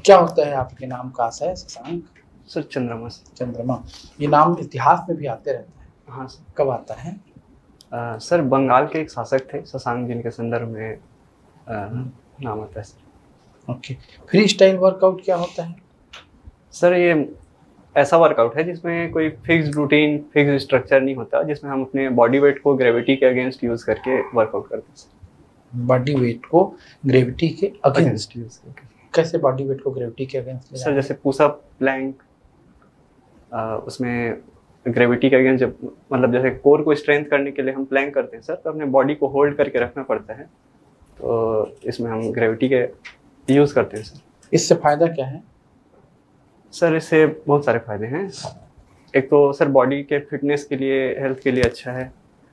क्या होता है आपके नाम का आशय शशांक? सर चंद्रमा से। चंद्रमा, ये नाम इतिहास में भी आते रहते हैं। हाँ सर। कब आता है? सर बंगाल के एक शासक थे शशांक, जिनके संदर्भ में नाम आता है sir. Okay, free style workout क्या होता है? सर ये ऐसा वर्कआउट है जिसमें कोई फिक्स रूटीन, फिक्स स्ट्रक्चर नहीं होता, जिसमें हम अपने बॉडी वेट को ग्रेविटी के अगेंस्ट यूज करके वर्कआउट करते हैं सर। बॉडी वेट को ग्रेविटी के अगेंस्ट यूज करके। कैसे बॉडी वेट को ग्रेविटी के अगेंस्ट? सर जैसे पुशअप, प्लैंक, उसमें ग्रेविटी के अगेंस्ट, जब मतलब जैसे कोर को स्ट्रेंथ करने के लिए हम प्लैंक करते हैं सर, तो अपने बॉडी को होल्ड करके रखना पड़ता है, तो इसमें हम ग्रेविटी के यूज़ करते हैं सर। इससे फायदा क्या है? सर इससे बहुत सारे फायदे हैं। एक तो सर बॉडी के फिटनेस के लिए, हेल्थ के लिए अच्छा है,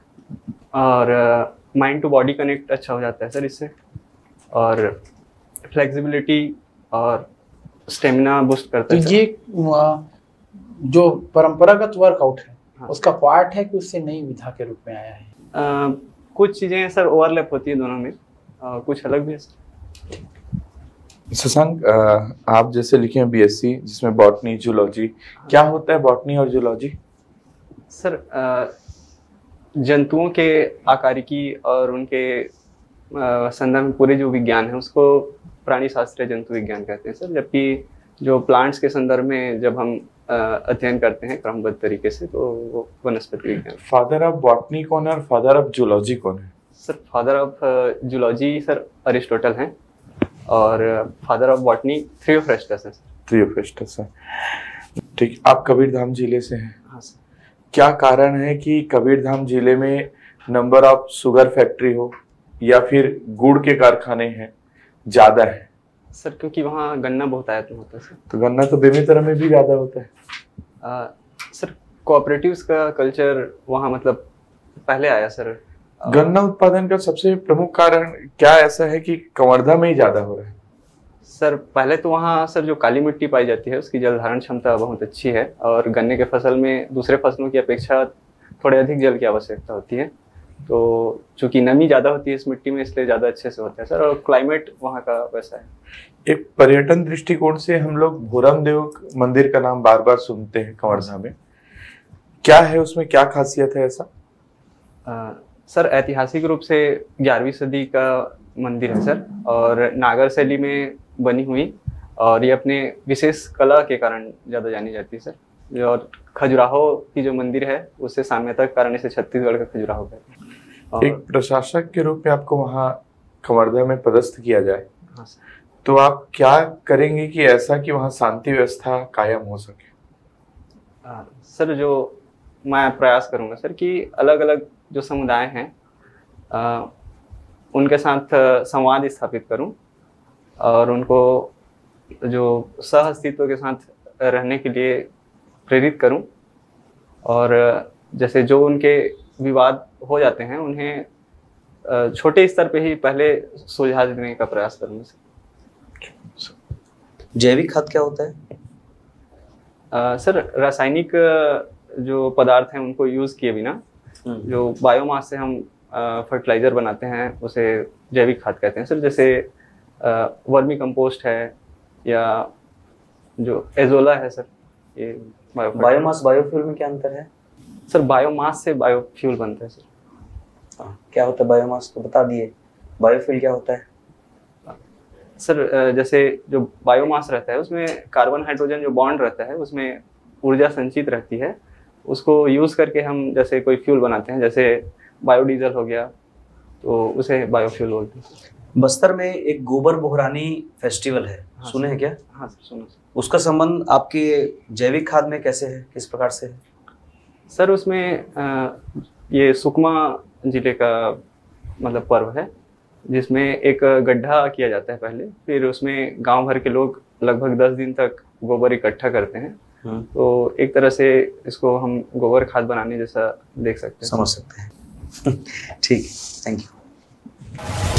और माइंड टू बॉडी कनेक्ट अच्छा हो जाता है सर इससे, और फ्लेक्सिबिलिटी और स्टेमिना बूस्ट करता है। तो ये जो परंपरागत वर्कआउट है, हाँ, उसका पार्ट है कि उससे नई विधा के रूप में आया है? कुछ चीज़ें सर ओवरलैप होती है दोनों में, कुछ अलग भी है सर। शशांक, आप जैसे लिखे हैं बीएससी, जिसमें बॉटनी, जूलॉजी, क्या होता है बॉटनी और जूलॉजी? सर जंतुओं के आकारिकी और उनके संदर्भ में पूरे जो विज्ञान है उसको प्राणी शास्त्र जंतु विज्ञान कहते हैं सर, जबकि जो प्लांट्स के संदर्भ में जब हम अध्ययन करते हैं क्रमबद्ध तरीके से, तो वो वनस्पति विज्ञान। फादर ऑफ बॉटनी कौन है और फादर ऑफ जूलॉजी कौन है? Sir father of zoology sir Aristotle हैं, और फादर ऑफ बॉटनी थियोफ्रेस्टस है सर। थियोफ्रेस्टस है, ठीक। आप कबीरधाम जिले से हैं। हाँ सर। क्या कारण है कि कबीरधाम जिले में नंबर ऑफ शुगर फैक्ट्री हो या फिर गुड़ के कारखाने हैं ज्यादा है? सर क्योंकि वहाँ गन्ना बहुत आयात में होता है सर। तो गन्ना तो बेमेतरा में भी ज्यादा होता है। सर कोऑपरेटिव्स का कल्चर वहाँ मतलब पहले आया सर। गन्ना उत्पादन का सबसे प्रमुख कारण क्या ऐसा है कि कवर्धा में ही ज्यादा हो रहा है? सर पहले तो वहाँ सर जो काली मिट्टी पाई जाती है उसकी जल धारण क्षमता बहुत अच्छी है, और गन्ने के फसल में दूसरे फसलों की अपेक्षा थोड़े अधिक जल की आवश्यकता होती है, तो चूंकि नमी ज़्यादा होती है इस मिट्टी में, इसलिए ज़्यादा अच्छे से होता है सर, और क्लाइमेट वहाँ का वैसा है। एक पर्यटन दृष्टिकोण से हम लोग भोरम देव मंदिर का नाम बार बार सुनते हैं कवर्धा में, क्या है उसमें, क्या खासियत है ऐसा? सर ऐतिहासिक रूप से 11वीं सदी का मंदिर है सर, और नागर शैली में बनी हुई, और ये अपने विशेष कला के कारण ज़्यादा जानी जाती है सर। और खजुराहो की जो मंदिर है उससे साम्यता के कारण इसे छत्तीसगढ़ का खजुराहो कहते हैं। एक प्रशासक के रूप में आपको वहाँ कवर्धा में पदस्थ किया जाए, हाँ सर, तो आप क्या करेंगे कि ऐसा कि वहाँ शांति व्यवस्था कायम हो सके? सर जो मैं प्रयास करूँगा सर कि अलग अलग जो समुदाय हैं उनके साथ संवाद स्थापित करूं, और उनको जो सह अस्तित्व के साथ रहने के लिए प्रेरित करूं, और जैसे जो उनके विवाद हो जाते हैं उन्हें छोटे स्तर पे ही पहले सुलझा देने का प्रयास करूंगा सर। जैविक खाद क्या होता है? सर रासायनिक जो पदार्थ हैं उनको यूज़ किए बिना जो बायोमास से हम फर्टिलाइजर बनाते हैं उसे जैविक खाद कहते हैं सर। जैसे वर्मी कंपोस्ट है, या जो एजोला है सर, ये बायोमास बायोफ्यूल में क्या अंतर है? सर बायोमास से बायोफ्यूल बनता है सर। क्या होता है बायोमास, तो बता दिए। बायोफ्यूल क्या होता है? सर जैसे जो बायोमास रहता है उसमें कार्बन हाइड्रोजन जो बॉन्ड रहता है उसमें ऊर्जा संचित रहती है, उसको यूज़ करके हम जैसे कोई फ्यूल बनाते हैं, जैसे बायोडीजल हो गया, तो उसे बायोफ्यूल बोलते हैं। बस्तर में एक गोबर बोहरानी फेस्टिवल है, हाँ, सुने हैं क्या? हाँ सर सुनो। उसका संबंध आपके जैविक खाद में कैसे है, किस प्रकार से है? सर उसमें ये सुकमा जिले का मतलब पर्व है, जिसमें एक गड्ढा किया जाता है पहले, फिर उसमें गांव भर के लोग लगभग 10 दिन तक गोबर इकट्ठा करते हैं, तो एक तरह से इसको हम गोबर खाद बनाने जैसा देख सकते हैं, समझ सकते हैं। ठीक, थैंक यू।